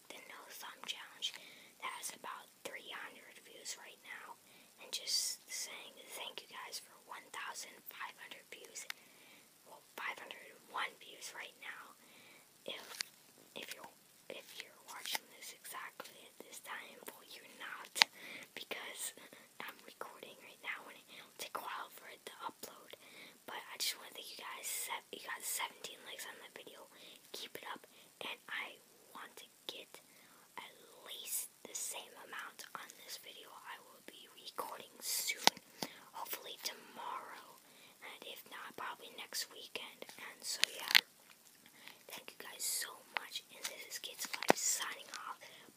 the no thumb challenge that has about 300 views right now, and just saying thank you guys for 1,500 views. Well, 501 views right now. If you're watching this exactly at this time, well, you're not, because I'm recording right now and it'll take a while for it to upload. But I just want to thank you guys. You got 17 likes on that video. Keep it up, and I want to get at least the same amount on this video. I will be recording soon, hopefully tomorrow, and if not, probably next weekend. And so yeah, thank you guys so much, and this is Kids Life signing off.